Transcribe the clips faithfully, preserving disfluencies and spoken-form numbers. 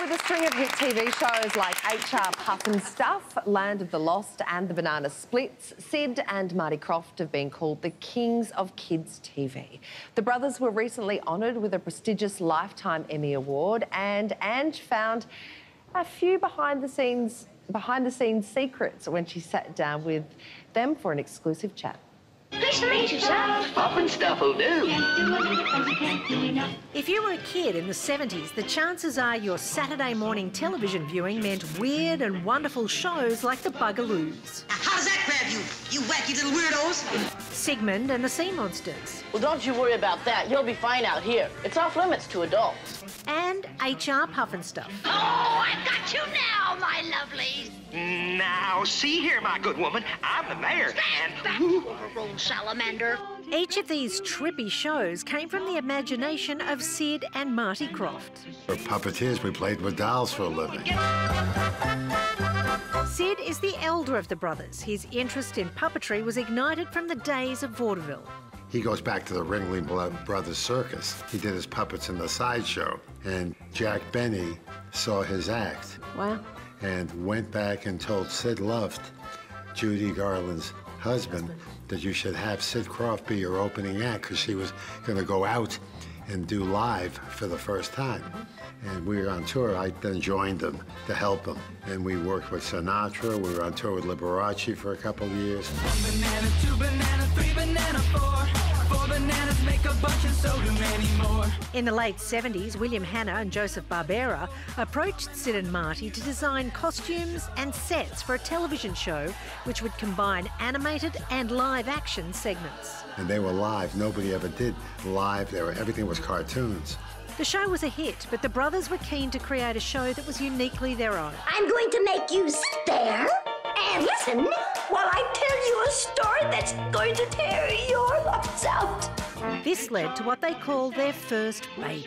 with a string of hit T V shows like H R Pufnstuf, Land of the Lost and The Banana Splits, Sid and Marty Krofft have been called the kings of kids T V. The brothers were recently honoured with a prestigious Lifetime Emmy Award, and Ange found a few behind-the-scenes behind-the-scenes secrets when she sat down with them for an exclusive chat. Nice to meet you, sir. Pufnstuf will do. If you were a kid in the seventies, the chances are your Saturday morning television viewing meant weird and wonderful shows like the Bugaloos. How does that grab you, you wacky little weirdos? Sigmund and the Sea Monsters. Well, don't you worry about that. You'll be fine out here. It's off limits to adults. And H R Pufnstuf. Oh, I've got you now, my lovelies. Now, see here, my good woman. I'm the mayor, Stand and... back, overgrown salamander. Each of these trippy shows came from the imagination of Sid and Marty Krofft. We're puppeteers. We played with dolls for a living. Sid is the elder of the brothers. His interest in puppetry was ignited from the days of vaudeville. He goes back to the Ringling Brothers Circus. He did his puppets in the sideshow, and Jack Benny saw his act. Wow. And went back and told Sid Luft, Judy Garland's husband, that you should have Sid Krofft be your opening act, because she was going to go out and do live for the first time. And we were on tour. I then joined them to help them. And we worked with Sinatra. We were on tour with Liberace for a couple of years. One banana, two banana, three banana, four. Four bananas make a bunch and so do many more. In the late seventies, William Hanna and Joseph Barbera approached Sid and Marty to design costumes and sets for a television show which would combine animated and live action segments. And they were live. Nobody ever did live. They were, everything was cartoons. The show was a hit, but the brothers were keen to create a show that was uniquely their own. I'm going to make you sit there and listen while I tell you a story that's going to tear your hearts out. This led to what they called their first baby.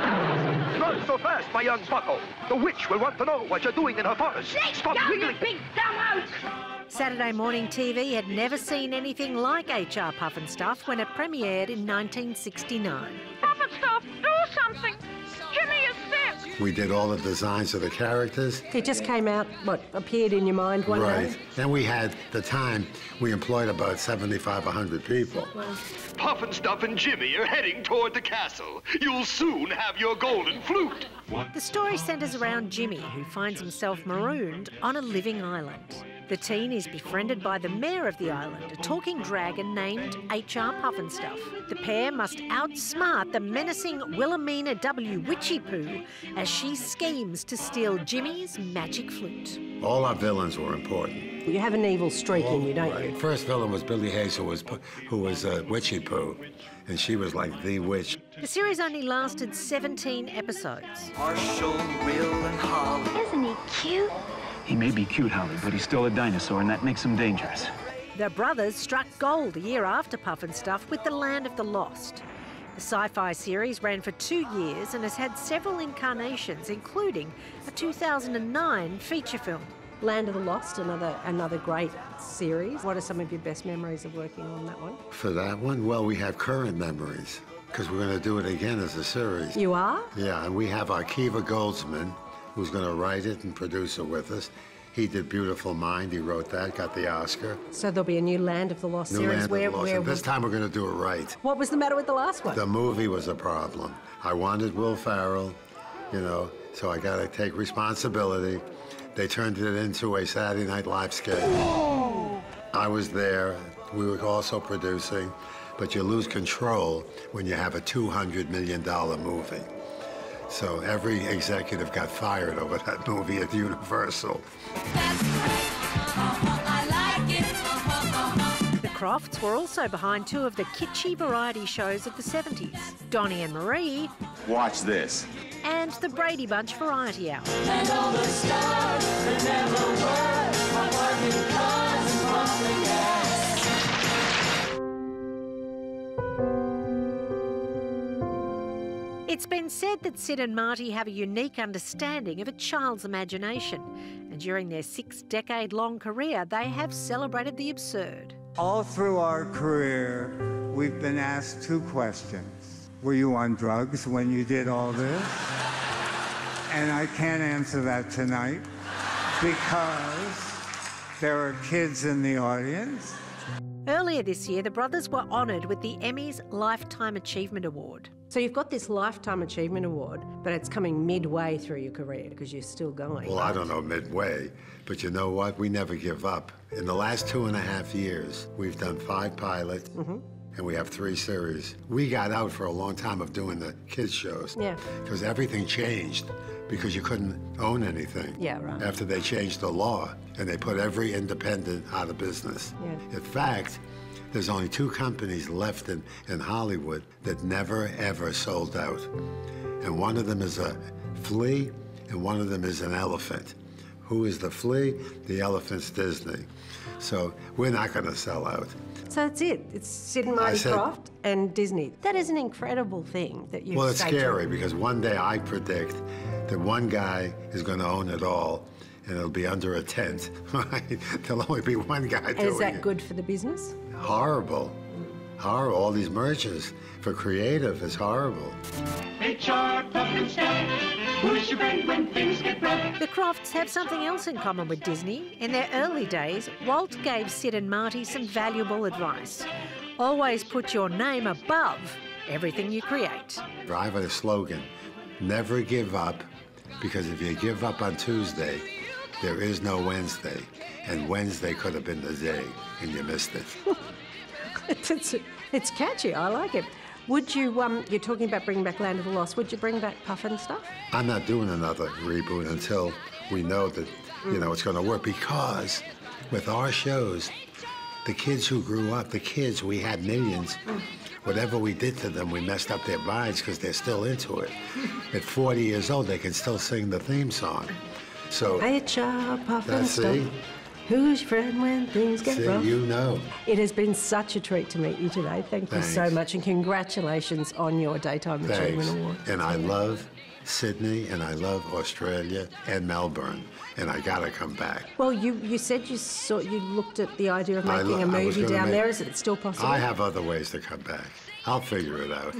Not so fast, my young bucko. The witch will want to know what you're doing in her forest. Snake Stop down, wiggling. you big dumb out. Saturday morning T V had never seen anything like H R Pufnstuf when it premiered in nineteen sixty-nine. Pufnstuf, do something! Jimmy is sick! We did all the designs of the characters. It just came out, what, appeared in your mind one right. day? Right. Then we had, the time, we employed about seventy-five, one hundred people. Wow. Pufnstuf and Jimmy are heading toward the castle. You'll soon have your golden flute. The story centres around Jimmy, who finds himself marooned on a living island. The teen is befriended by the mayor of the island, a talking dragon named H R Pufnstuf. The pair must outsmart the menacing Wilhelmina W. Witchy-Poo as she schemes to steal Jimmy's magic flute. All our villains were important. You have an evil streak All, in you, don't right. you? First villain was Billy Hayes, who was, who was uh, Witchy-Poo, and she was like the witch. The series only lasted seventeen episodes. Marshall, Will, and Holly. Isn't he cute? He may be cute, Holly, but he's still a dinosaur, and that makes him dangerous. The brothers struck gold a year after Pufnstuf with The Land of the Lost. The sci-fi series ran for two years and has had several incarnations, including a two thousand nine feature film. Land of the Lost, another another great series. What are some of your best memories of working on that one? For that one, well, we have current memories, because we're going to do it again as a series. You are? Yeah, and we have our Kiva Goldsman, who's going to write it and produce it with us. He did Beautiful Mind. He wrote that, got the Oscar. So there'll be a new Land of the Lost New series. Land where, of the Lost. where And this time we're going to do it right. What was the matter with the last one? The movie was a problem. I wanted Will Ferrell, you know, so I got to take responsibility. They turned it into a Saturday Night Live sketch. Whoa. I was there. We were also producing, but you lose control when you have a two hundred million dollar movie. So every executive got fired over that movie at Universal. The Krofts were also behind two of the kitschy variety shows of the seventies, Donnie and Marie. Watch this. And the Brady Bunch Variety Hour. And all the stars that never were are working cars and pumping gas. It's been said that Sid and Marty have a unique understanding of a child's imagination, and during their six-decade-long career, they have celebrated the absurd. All through our career, we've been asked two questions. Were you on drugs when you did all this? And I can't answer that tonight because there are kids in the audience. Earlier this year, the brothers were honoured with the Emmys Lifetime Achievement Award. So you've got this Lifetime Achievement Award, but it's coming midway through your career because you're still going. Well, I don't know midway, but you know what? We never give up. In the last two and a half years, we've done five pilots, mm-hmm. and we have three series. We got out for a long time of doing the kids shows. Yeah. Because everything changed, because you couldn't own anything. Yeah, right. After they changed the law, and they put every independent out of business. Yeah. In fact, there's only two companies left in, in Hollywood that never, ever sold out. And one of them is a flea, and one of them is an elephant. Who is the flea? The elephant's Disney. So we're not going to sell out. So that's it. It's Sid and Marty Krofft and Disney. That is an incredible thing that you. Well, it's scary because one day I predict that one guy is going to own it all, and it'll be under a tent. Right? There'll only be one guy doing it. Is that good for the business? Horrible. Horrible. All these mergers for creative is horrible. H R Pufnstuf, who's your friend when things get rough? The Crofts have something else in common with Disney. In their early days, Walt gave Sid and Marty some valuable advice. Always put your name above everything you create. I have a slogan, never give up, because if you give up on Tuesday, there is no Wednesday, and Wednesday could have been the day, and you missed it. it's, it's catchy. I like it. Would you, um, you're talking about bringing back Land of the Lost, would you bring back Pufnstuf? I'm not doing another reboot until we know that, you know, it's going to work, because with our shows, the kids who grew up, the kids, we had millions. Whatever we did to them, we messed up their minds because they're still into it. At forty years old, they can still sing the theme song. So, H R Pufnstuf, who's your friend when things get see, rough? you know. It has been such a treat to meet you today. Thank Thanks. you so much, and congratulations on your Daytime Achievement Award. And I love Sydney, and I love Australia and Melbourne, and I gotta come back. Well, you, you said you saw, you looked at the idea of I making lo- a I was movie gonna down make- there. Is it still possible? I have other ways to come back. I'll figure it out.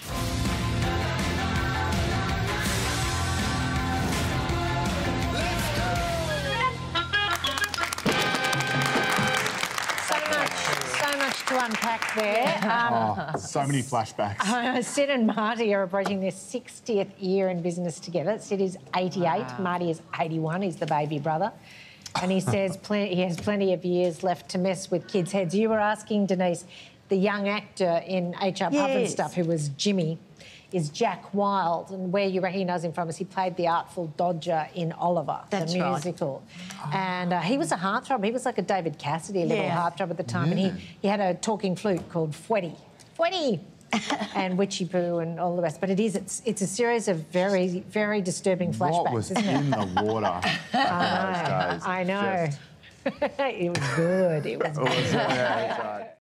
To unpack there. Um, oh, so many flashbacks. Uh, Sid and Marty are approaching their sixtieth year in business together. Sid is eighty-eight, wow. Marty is eighty-one, he's the baby brother. And he says plenty, he has plenty of years left to mess with kids' heads. You were asking, Denise, the young actor in H R Yes. Pufnstuf, who was Jimmy, is Jack Wilde, and where you recognise him from is he played the Artful Dodger in Oliver, That's the right. musical. Oh. And uh, he was a heartthrob. He was like a David Cassidy little Yeah. heartthrob at the time, Yeah. and he, he had a talking flute called Fwetty. Fwetty! and Witchy Poo and all the rest. But it is, it's, it's a series of very, very disturbing flashbacks, What was isn't it? in the water? I know. I know. Just... it was good. It was It was, good. yeah, that's right.